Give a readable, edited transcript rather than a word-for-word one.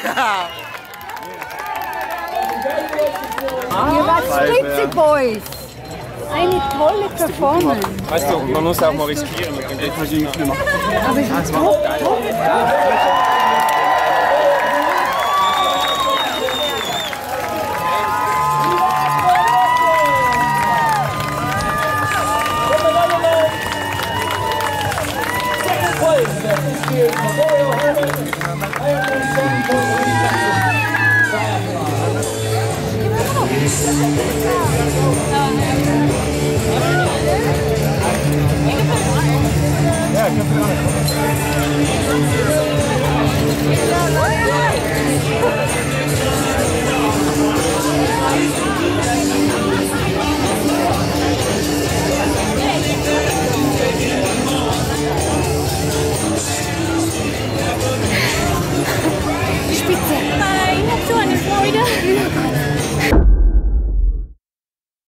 Ihr wart Spritze Boys. Eine tolle Performance. Weißt du, man muss auch mal riskieren mit dem Geld. Aber ich bin top. Ja, ich hab